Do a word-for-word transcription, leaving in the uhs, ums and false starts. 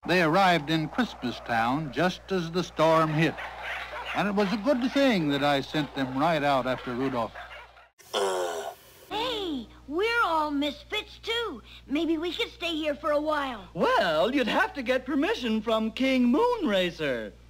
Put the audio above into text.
They arrived in Christmastown just as the storm hit. And it was a good thing that I sent them right out after Rudolph. Hey, we're all misfits, too. Maybe we could stay here for a while. Well, you'd have to get permission from King Moonracer.